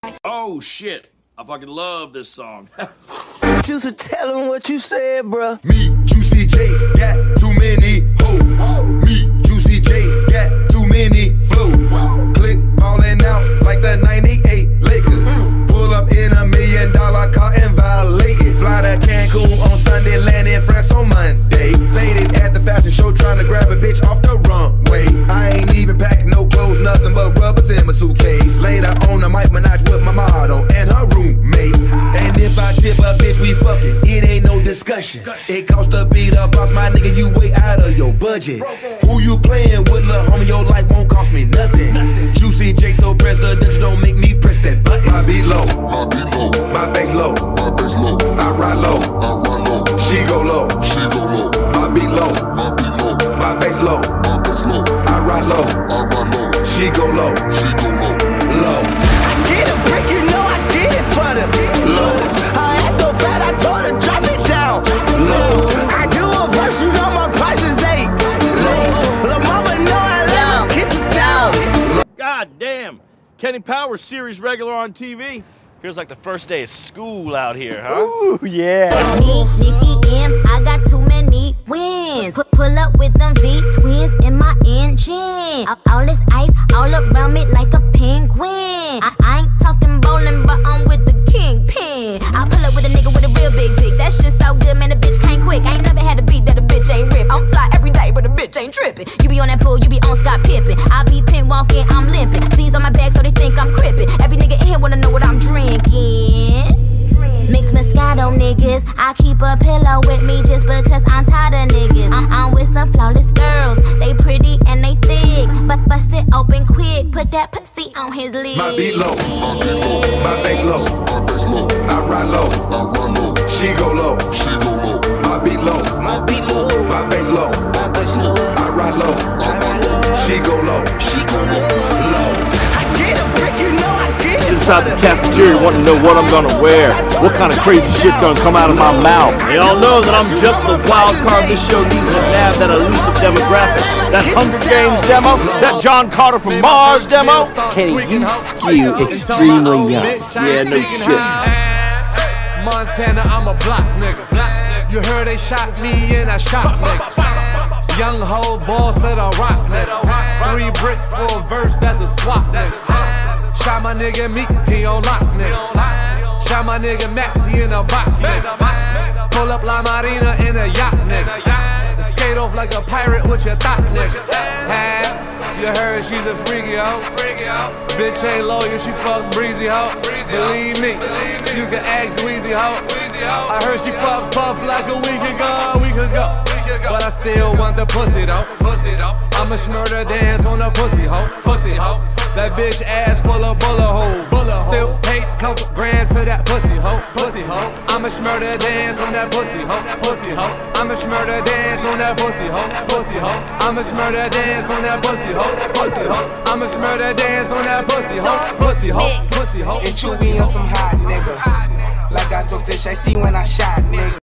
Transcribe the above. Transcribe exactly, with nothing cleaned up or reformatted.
Oh shit, I fucking love this song. You should tell him what you said, bruh. Me, Juicy J, got too many hoes. Me, Juicy J, got too many flows. Click ballin' out like the ninety-eight Lakers. Pull up in a million dollar car and violate it. Fly to Cancun on Sunday, land in France on Monday. Faded at the fashion show trying to grab a bitch off the runway. I ain't even packed no clothes, nothing but rubbers in my suitcase. Later on I might Minaj with my model and her roommate. And if I tip a bitch, we fucking, it ain't no discussion. It costs to beat up boss, my nigga, you way out of your budget. Who you playing with, lil' homie, your life won't cost me nothing. Juicy J so presidential, don't make me press that button. My beat low, my beat low, my bass low, my bass low. I ride low, I ride low. She go low, she go low. My beat low, my beat low, my bass low, my bass low. I ride low, I ride low. She go low, she go low, low. I get a brick, you know I get it for the low. Her ass so fat, I told her drop it down. Low. I do a verse, you know my price is eight. Low. Lil' mama know I love her kisses down. God damn, Kenny Powers series regular on T V. Feels like the first day of school out here, huh? Ooh, yeah. Me, Nicki M, I got too many wins. Put pull up with them V twins in my engine. All, all this ice all around me like a penguin. I, I ain't talking bowling, but I'm with the kingpin. I pull up with a nigga with a real big dick. That shit so good, man, the bitch can't quick. I ain't never had a beat that a bitch ain't rip. I'm fly every day, but a bitch ain't tripping. You be on that pool, you be on Scott Pippen. I be pin walking, I'm limping. C's on my back, so they think I'm crippin'. Every nigga in here wanna know what I'm drinking. Mixed Moscato niggas, I keep a pillow with me just because I'm tired of niggas. I'm, I'm with some flawless girls, they pretty and they thick, but bust it open quick, put that pussy on his lid. My beat low, my beat low, my bass low, my bass low. I ride low, I ride low. She go low, she go low. My beat low, my beat low, my bass low, my bass low. I ride low, I ride low. She go low, she go low, low. I get a brick, you know I get it. Inside the cafeteria, want to know what I'm gonna wear, what kind of crazy shit's gonna come out of my mouth. They all know that I'm just the wild card. This show needs to nab that elusive demographic. That Hunger Games demo, that John Carter from Mars demo. Kenny, you skew extremely young. Yeah, no shit. Montana, I'm a block nigga. You heard they shot me and I shot nigga. Young hoe boss at a rock nigga. Three bricks for a verse, that's a swap nigga. Shot my nigga Meek, he on lock nigga. Shot my nigga Max, he in a box nigga. Pull up La Marina in a yacht nigga. Skate off like a pirate with your thought nigga. Hey, you heard she's a freaky hoe. Bitch ain't loyal, she fuck breezy hoe. Believe me, you can ask Weezy hoe. I heard she fuck Puff like a week ago, a week ago. But I still want the pussy though. I'ma smurder dance on the pussy hoe. Pussy hoe. That bitch ass full of bullet hole. Still paid couple grands for that pussy hoe. Pussy hoe. I'ma smurder dance on that pussy hoe. Pussy hoe. I'ma smurder dance on that pussy hoe. Pussy hoe. I'ma smurder dance on that pussy hoe. Pussy hoe. I'ma smurder dance on that pussy hoe. Pussy hoe. Pussy hoe. And Chewy on some hot nigga. Like I told Tish, I see when I shot nigga.